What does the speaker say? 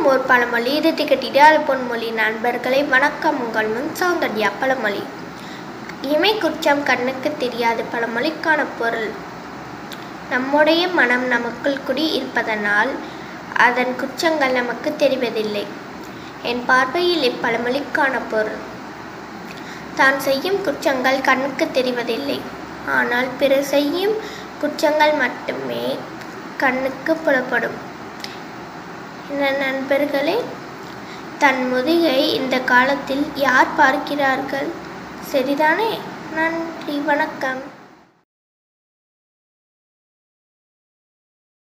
ஓர் பழமொழி, இது திகட்டிடு அது பொன்மொழி. நண்பர்களை வணக்கம். உங்கள் முன் சௌந்தர்யா. பழமொழி. இமை குற்றம் கண்ணுக்கு தெரியாது. பழமொழிக்கான பொருள்: நம்முடைய மனம் நமக்குள் குடி இருப்பதனால் அதன் குற்றங்கள் நமக்கு தெரிவதில்லை. என் பார்வையில் இப்பழமொழிக்கான பொருள்: தான் செய்யும் குற்றங்கள் கண்ணுக்கு தெரிவதில்லை, ஆனால் பிறர் செய்யும் குற்றங்கள் மட்டுமே கண்ணுக்கு புலப்படும். என்ன நண்பர்களே, தன் முதுகை இந்த காலத்தில் யார் பார்க்கிறார்கள்? சரிதானே? நன்றி, வணக்கம்.